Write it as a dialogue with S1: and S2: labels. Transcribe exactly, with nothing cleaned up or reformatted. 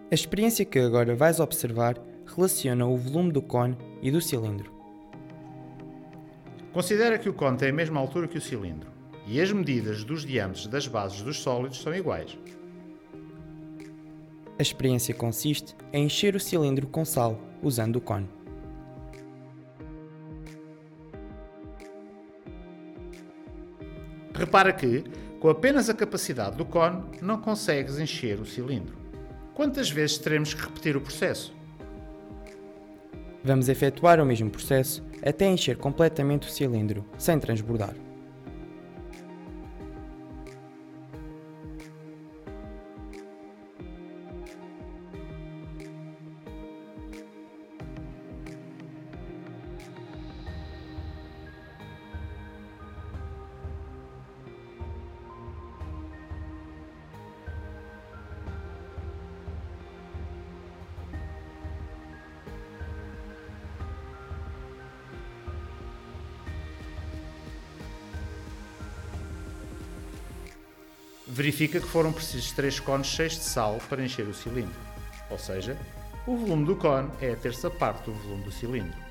S1: A experiência que agora vais observar relaciona o volume do cone e do cilindro.
S2: Considera que o cone tem a mesma altura que o cilindro e as medidas dos diâmetros das bases dos sólidos são iguais.
S1: A experiência consiste em encher o cilindro com sal, usando o cone.
S2: Repara que, com apenas a capacidade do cone, não consegues encher o cilindro. Quantas vezes teremos que repetir o processo?
S1: Vamos efetuar o mesmo processo até encher completamente o cilindro, sem transbordar.
S2: Verifica que foram precisos três cones cheios de sal para encher o cilindro, ou seja, o volume do cone é a terça parte do volume do cilindro.